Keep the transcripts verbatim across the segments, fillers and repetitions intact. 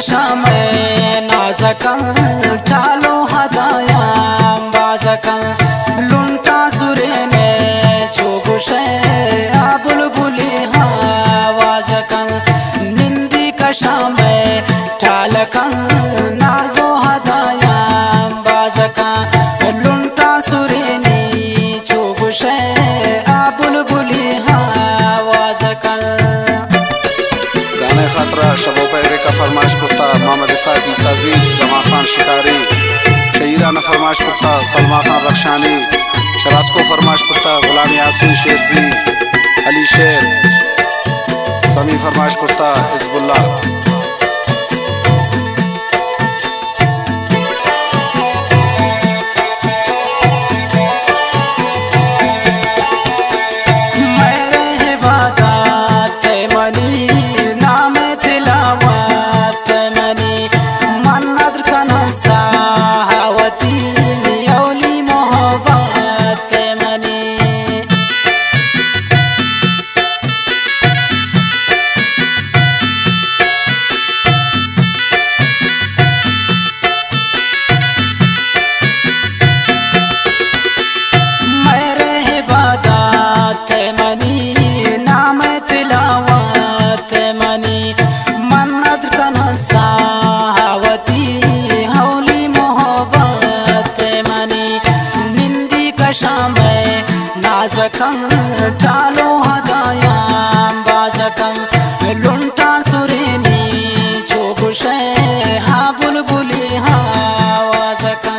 कशम नाजकं चालो हदाया बाजकं लुंटा सुरेने चोगुशे बुलबुली हवाजकं निंदी कशम चालकं नाजो हदाया बाजकं लुंटा सुरेनी चोगुशे बुलबुली हवाजकं। खतरा शबो पैरे का फरमाइश करता मोहम्मद साफी साजी जमा खान शिकारी शहीरा ने फरमाइश करता सलमा खान रक्षानी शराज को फरमाइश करता गुलाम यासीन शेरजी अली शेर समी फरमाइश करता हिजबुल्ला। नाजकं चालो हदाया बाजकं लुंटा सुरेनी चोगुशे हा बुलबुली हवाजकं।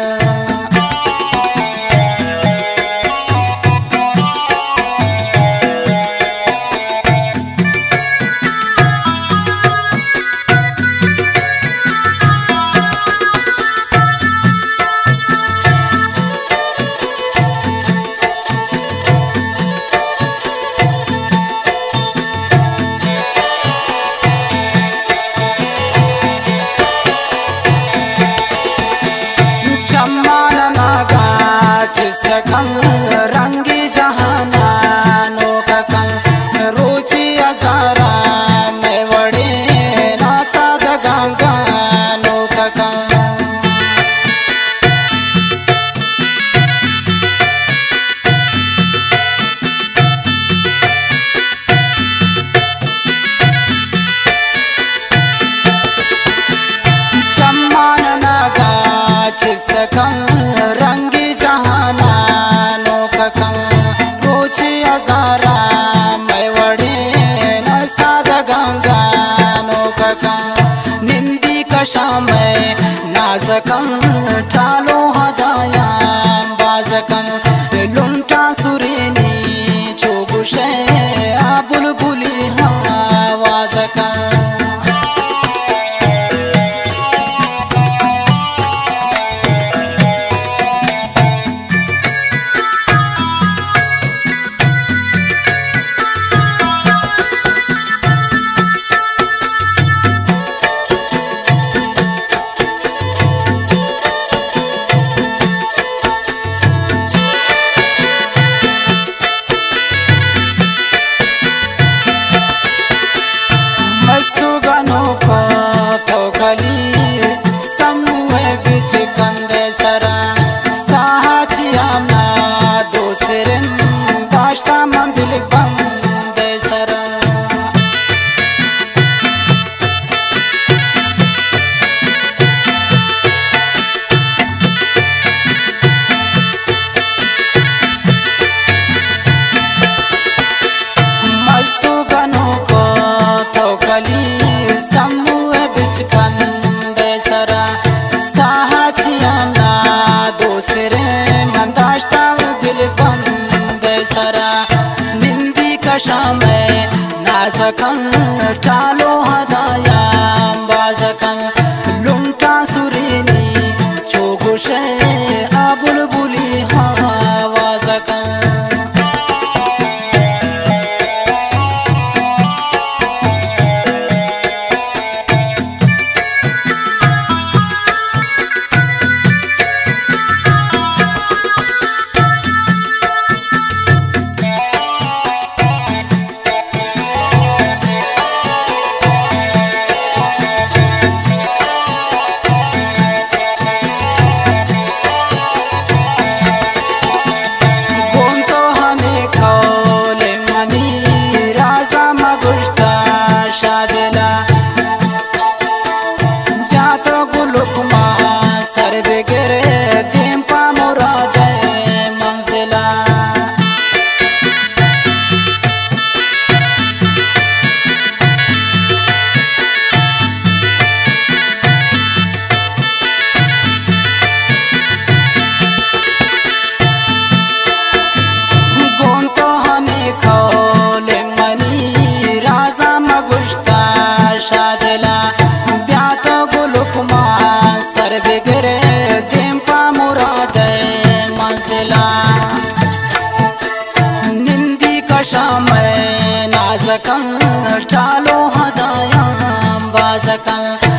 रंगी जहाना नोककं रुचि असारा में वड़े नासाद गंगा नोककं। चम्मान नागा चिस्तकं रंगी जहाना सारा मैं वड़े न साद गंगा नोककं निंदी कशम नाजकं चालो हदाया बाजकं लुंटा सुरेनी चोगुशे बुलबुली हवाजकं। कशम नाजकं चालो हदाया बाजकं लुंटा सुरेनी चोगुशे बुलबुली हवाजकं। शाम नाजकन टालो हदाया बाजकन